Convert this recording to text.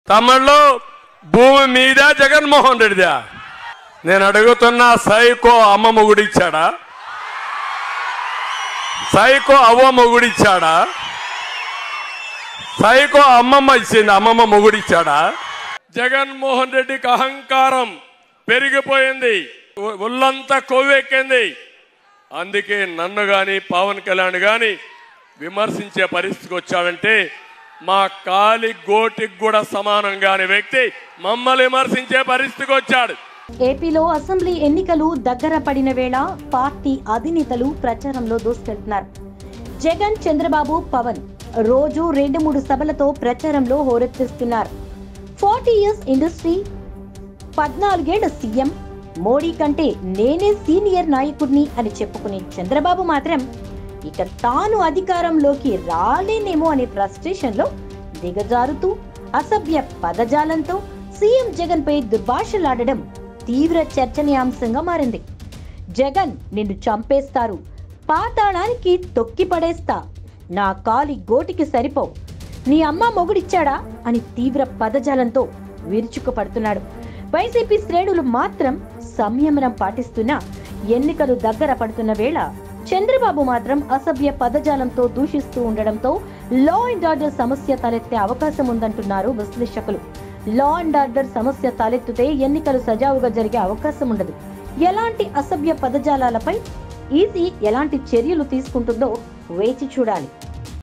తమిళ్లో భూమి మీద జగన్మోహన్ రెడ్డిదా? నేను అడుగుతున్నా, సైకో అమ్మ మొగుడిచ్చాడా? సైకో అవ్వ మొగుడిచ్చాడా? సైకో అమ్మమ్మ ఇచ్చింది, అమ్మమ్మ మొగుడిచ్చాడా? జగన్మోహన్ రెడ్డికి అహంకారం పెరిగిపోయింది, ఒళ్ళంతా కొవ్వెక్కింది. అందుకే నన్ను గాని పవన్ కళ్యాణ్ గాని విమర్శించే పరిస్థితికి వచ్చాడంటే మా కాలి గోటికి కూడా సమానంగాని వ్యక్తి మమ్మల్ని విమర్శించే పరిస్థితికి వచ్చాడు. ఏపీలో అసెంబ్లీ ఎన్నికలు దగ్గర పడిన వేళ పార్టీ అధినేతలు ప్రచారంలో దూసుకెళ్తున్నారు. జగన్, చంద్రబాబు, పవన్ రోజు 2-3 సభలతో ప్రచారంలో హోరెత్తిస్తున్నారు. 40 years ఇండస్ట్రీ, 14 ఏళ్ల సీఎం, మోడీ కంటే నేనే సీనియర్ నాయకుడిని అని చెప్పుకునే చంద్రబాబు మాత్రం ఇక తాను అధికారంలోకి రాలేనేమో అనే ఫ్రస్ట్రేషన్ లో దిగజారుతూ అసభ్య పదజాలంతో సీఎం జగన్ పై దుర్భాషలాడడం తీవ్ర చర్చనీయాంశంగా మారింది. జగన్, నిన్ను చంపేస్తారు, పాతాళానికి తొక్కి పడేస్తా, నా కాలి గోటికి సరిపోవు, నీ అమ్మ మొగుడిచ్చాడా అని తీవ్ర పదజాలంతో విరుచుకుపడుతున్నాడు. వైసీపీ శ్రేణులు మాత్రం సంయమనం పాటిస్తున్నా ఎన్నికలు దగ్గర పడుతున్న వేళ చంద్రబాబు మాత్రం అసభ్య పదజాలంతో దూషిస్తూ ఉండడంతో లా అండ్ ఆర్డర్ సమస్య తలెత్తే అవకాశం ఉందంటున్నారు విశ్లేషకులు. లా అండ్ ఆర్డర్ సమస్య తలెత్తితే ఎన్నికలు సజావుగా జరిగే అవకాశం ఉండదు. ఎలాంటి అసభ్య పదజాలాలపై ఈసీ ఎలాంటి చర్యలు తీసుకుంటుందో వేచి చూడాలి.